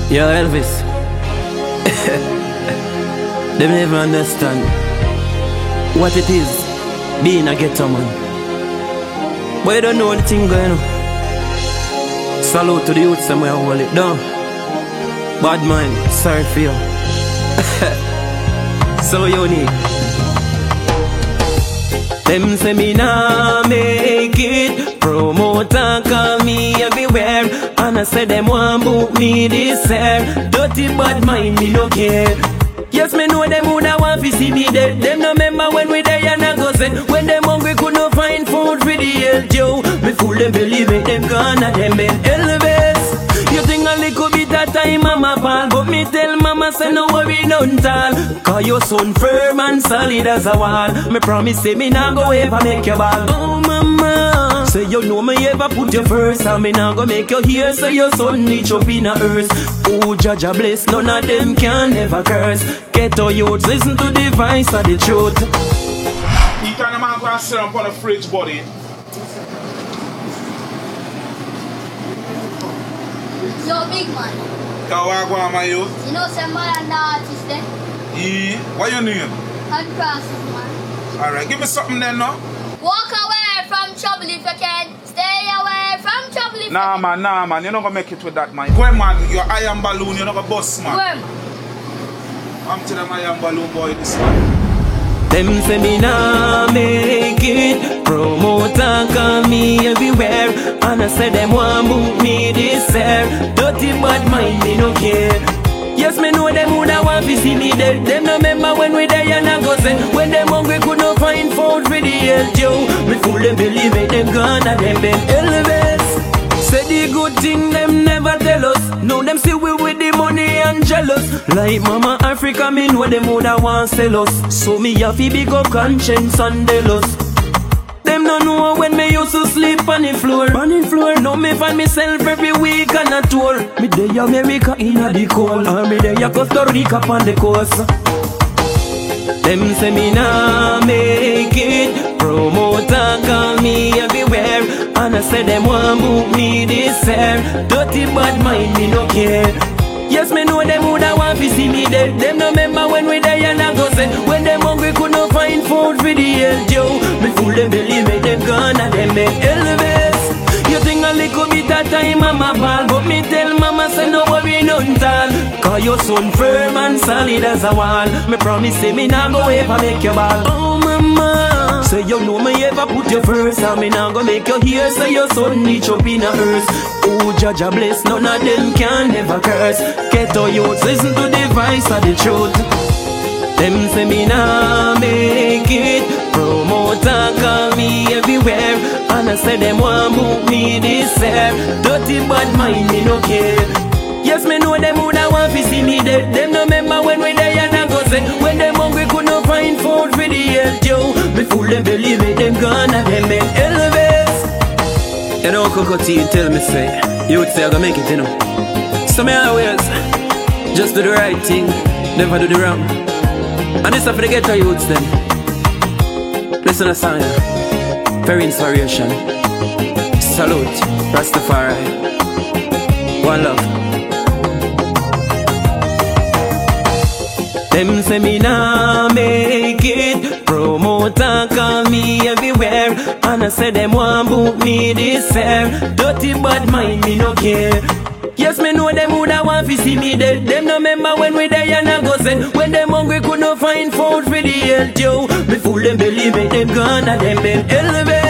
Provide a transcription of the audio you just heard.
Yo, Elvis. They never understand what it is being a ghetto man. But you don't know the thing going on. Salute to the youth somewhere, hold it down. Bad mind, sorry for you. So unique. Them say me nah make it. Promoter call me everywhere, and I say them want book me this year. Dirty bad mind, me no care. Yes, me know them woulda want to see me dead. Them no remember when we there and I go say, when them hungry could not find food for the health, yo. Me fool them believe it, them gone and them been Elvis. You think a little bit of time, mama pal, but me tell mama say no worry none tall. Cause your son firm and solid as a wall. Me promise say me nah go ever make you ball. Oh mama, say you know me ever put you first, and me nah go make you hear say your son reach up in a earth. Oh Jaja bless, none of them can ever curse. Get your youth, listen to the voice of the truth. You kind of man go and sit up on the fridge, buddy. Yo, big man. Yo, what go on, my youth? You know some man and the artist there? Yeah. What your name? And process, man. Alright, give me something then, no? Walk away from trouble if you can. Stay away from trouble if you Nah, can. man, nah, man. You're not gonna make it with that, man. Go on, man. Your iron balloon, you're not gonna bust, man. Where? I'm to them iron balloon boy, this one. Them say me nah make it. Promoter call me everywhere, and I say them want book me this year. Dirty bad mind, me no care. Yes, me know them woulda want to see me dead. Them no remember when we there and I go say, when them hungry could not find food for the health, yo. Me fool them believe it, them gone and them been Elvis. Say the good thing them never tell us. Now them see we with the money and jealous. Like Mama Africa, me know them woulda want sell us. So me have to big up conscience and delos. Them no know when me used to sleep on the floor. On the floor, now me find myself every week on a tour. Me dey America in a the cold, or me dey Costa Rica on the coast. Them say me nah make it. Promoter call me everywhere, and I say them want book me this year. Dirty bad mind, me no care. Yes, me know them woulda want to see me dead. Them no remember when we there and I go say, when them hungry could not find food for the health, yo. Me fool them believe me, them gone and them make Elvis. You think a little bit of time, mama pal, but me tell mama say no worry none tall. Cause your son firm and solid as a wall. Me promise say me nah go ever make you ball. Oh mama, say you know me ever put you first, and me nah go make you hear say your son reach up in a earth. Oh Jaja bless, none of them can ever curse. Get your youth, listen to the voice of the truth. Them say me nah make it. Promoter call me everywhere, and I say them want book me this year. Dirty bad mind, me no care. Yes, me know them woulda want to see me dead. Them no remember when we there and I go say, when them hungry could not find food for the health, yo. Me fool them believe it, them gone and them been Elvis. You know, Coco T tell me say, you would say I gonna make it, you know. So me always just do the right thing, never do the wrong. And this is for the ghetto youths then. Listen to song, very inspiration. Salute, Rastafari. One love. Them say me nah make it. Promoter call me everywhere, and I say them want book me this year. Dirty bad mind, me no care. Yes, me know them woulda want to see me dead. Them no remember when we there and I go say, when them hungry could not find food for the health, yo. Me fool them believe me, them gone and them been Elvis.